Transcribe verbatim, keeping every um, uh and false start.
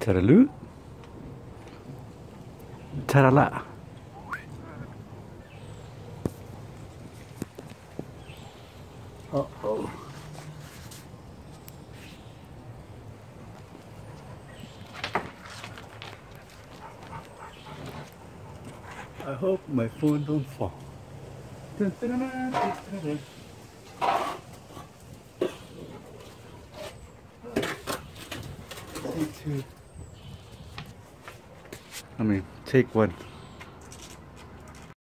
Taralu. Tarala. Uh-oh. I hope my phone don't fall. Take two. I mean, take one.